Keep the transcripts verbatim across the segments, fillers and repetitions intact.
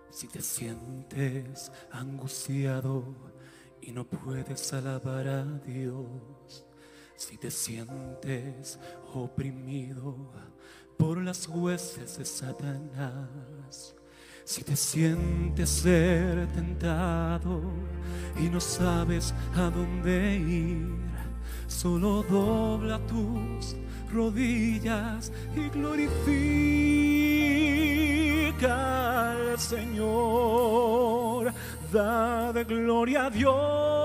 Si te sientes angustiado y no puedes alabar a Dios, si te sientes oprimido por las huestes de Satanás, si te sientes ser tentado y no sabes a dónde ir, solo dobla tus rodillas y glorifica al Señor. Da de gloria a Dios,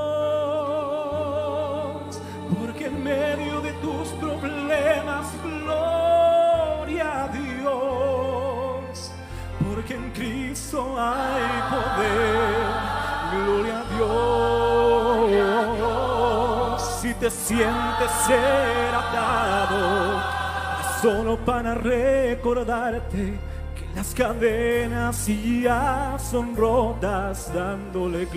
porque en medio de tus problemas, gloria a Dios, porque en Cristo hay poder, gloria a Dios. Si te sientes ser atado, es solo para recordarte que las cadenas ya son rotas, dándole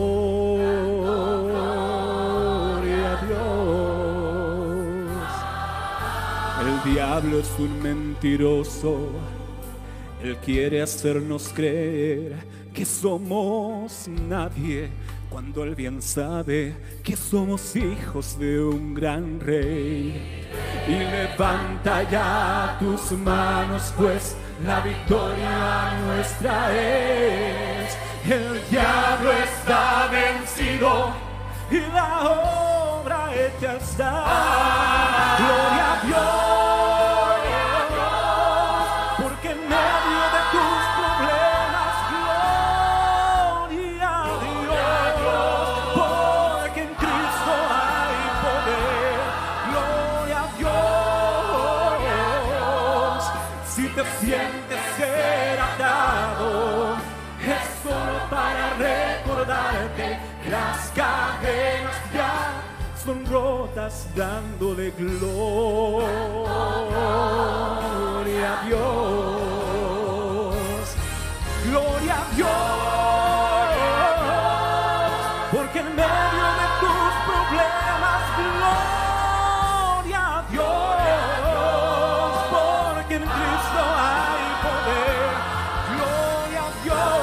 gloria a Dios. El diablo es un mentiroso, él quiere hacernos creer que somos nadie, cuando él bien sabe que somos hijos de un gran rey. Y levanta ya tus manos, pues la victoria nuestra es. El diablo está vencido y la obra hecha está. Gloria a Dios. Sientes ser atado, es solo para recordarte que las cadenas ya son rotas, dándole gloria a Dios. Gloria a Dios, porque en medio de tus problemas, gloria a Dios, porque en Cristo hay poder, gloria a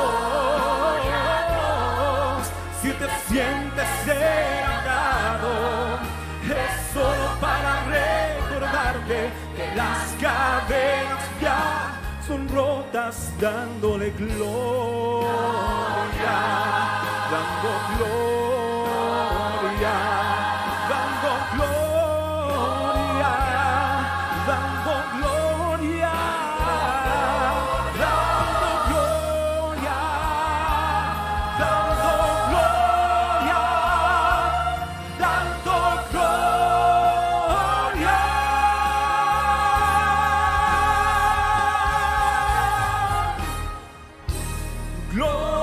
Dios. Si te sientes ser atado, es solo para recordarte que las cadenas ya son rotas, dándole gloria, dando gloria, dando gloria, dando gloria. Gloria.